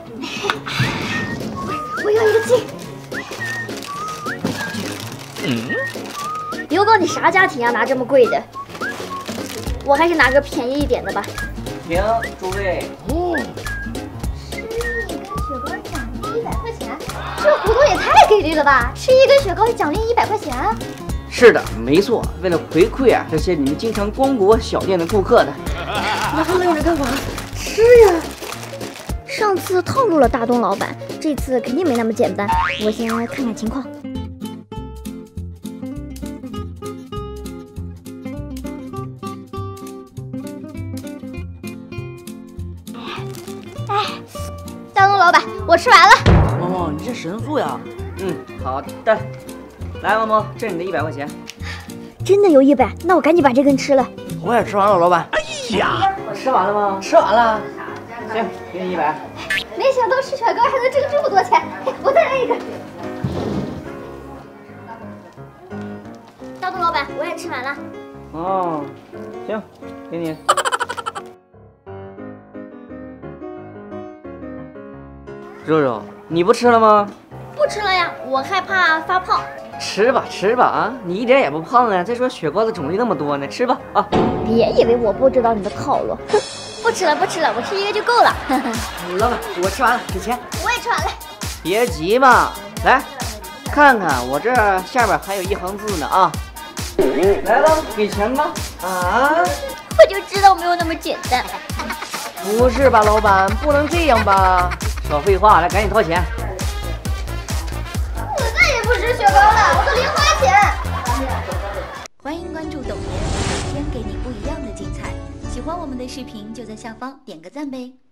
我要一个鸡。刘哥，你啥家庭啊？拿这么贵的？我还是拿个便宜一点的吧。 停，诸位。哦。 吃一根雪糕奖励100块钱，这活动也太给力了吧！吃一根雪糕奖励100块钱。 是的，没错，为了回馈啊这些你们经常光顾我小店的顾客呢。 那还愣着干嘛？吃呀！上次套路了大东老板，这次肯定没那么简单。我先看看情况。哎，大东老板，我吃完了。 萌萌，你这神速呀！好的。来，萌萌，这是你的100块钱。 真的有100，那我赶紧把这根吃了。 我也吃完了，老板。 哎呀，吃完了吗？ 吃完了。 行，给你100。 没想到吃雪糕还能挣这么多钱，我再来一个。大东老板，我也吃完了。 哦，行，给你。肉肉，你不吃了吗？ 不吃了呀，我害怕发胖。 吃吧吃吧啊，你一点也不胖啊！再说雪糕的种类那么多呢，吃吧啊！ 别以为我不知道你的套路，哼！不吃了不吃了，我吃一个就够了。 老板，我吃完了，给钱。 我也吃完了。 别急嘛，来，看看我这下边还有1行字呢啊！来了，给钱吧！啊！ 我就知道没有那么简单。 不是吧，老板，不能这样吧？少废话，来，赶紧掏钱。 我再也不吃雪糕了，我的零花钱。 欢迎关注董爷，每天给你不一样的精彩。喜欢我们的视频就在下方点个赞呗。